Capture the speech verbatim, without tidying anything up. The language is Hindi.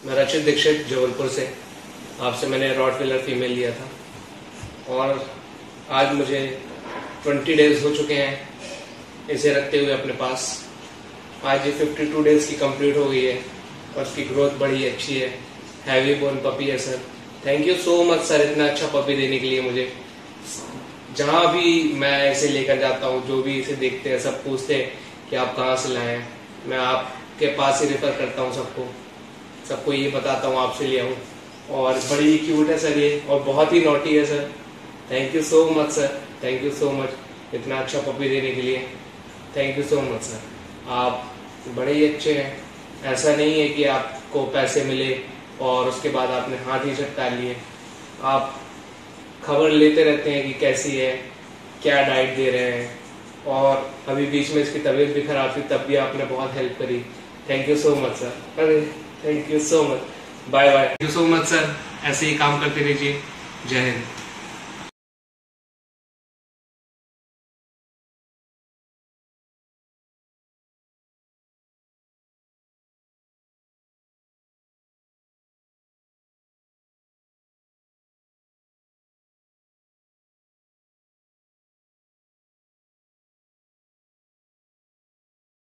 मैं रचित दीक्षित जबलपुर से आपसे मैंने रॉटवीलर फीमेल लिया था और आज मुझे बीस डेज हो चुके हैं इसे रखते हुए अपने पास। आज ये बावन डेज की कंप्लीट हो गई है और उसकी ग्रोथ बड़ी अच्छी है। हैवी बोन पपी है sir. Thank you so much sir इतना अच्छा पपी देने के लिए मुझे। जहाँ भी मैं इसे लेकर जाता हूँ, जो भी इसे देखते हैं सब पूछते हैं कि आप कहाँ से लाए हैं। मैं आपके पास ही रेफर करता हूँ सबको सबको ये बताता हूँ आपसे लिया हूँ। और बड़ी क्यूट है सर ये और बहुत ही नॉटी है sir. Thank you so much sir, thank you so much इतना अच्छा पपी देने के लिए। Thank you so much sir, आप बड़े ही अच्छे हैं। ऐसा नहीं है कि आपको पैसे मिले और उसके बाद आपने हाथ ही झटका लिए। आप खबर लेते रहते हैं कि कैसी है, क्या डाइट दे रहे हैं। और अभी बीच में इसकी तबीयत भी खराब थी, तब भी आपने बहुत हेल्प करी। Thank you so much sir. अरे thank you so much, bye bye. Thank you so much sir, ऐसे ही काम करते रहिए। जय हिंद।